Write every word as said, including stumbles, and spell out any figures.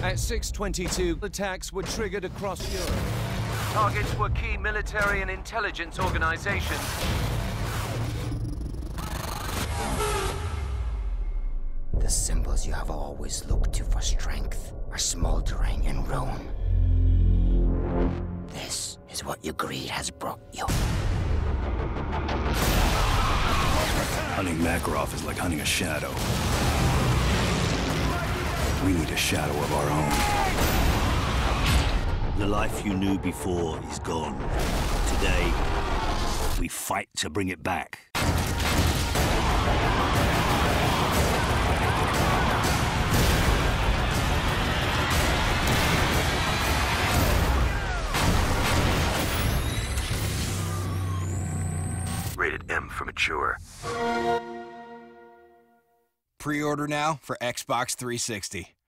At six twenty-two, attacks were triggered across Europe. Targets were key military and intelligence organizations. The symbols you have always looked to for strength are smoldering in ruin. This is what your greed has brought you. Hunting Makarov is like hunting a shadow. We need a shadow of our own. The life you knew before is gone. Today, we fight to bring it back. Rated M for mature. Pre-order now for Xbox three sixty.